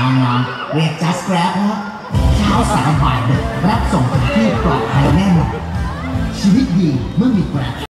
น้องๆเรียก Just Grab นะเช้าสายบ่ายรับส่งถึงที่ปลอดภัยแน่นอนชีวิตดีเมื่อมี Grab